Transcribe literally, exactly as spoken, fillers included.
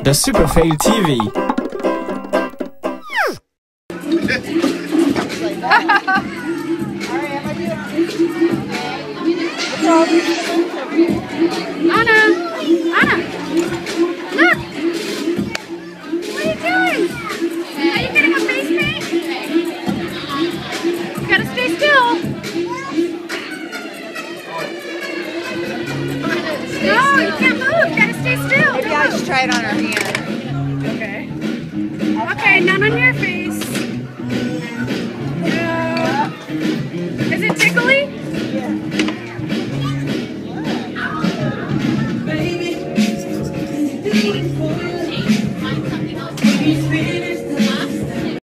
The Super Fail T V. Anna! Anna! Look! What are you doing? Are you getting a face paint? You gotta stay still. No, you can't move. You gotta stay still. Maybe I should try it on her hand. Okay. Okay, none on your face.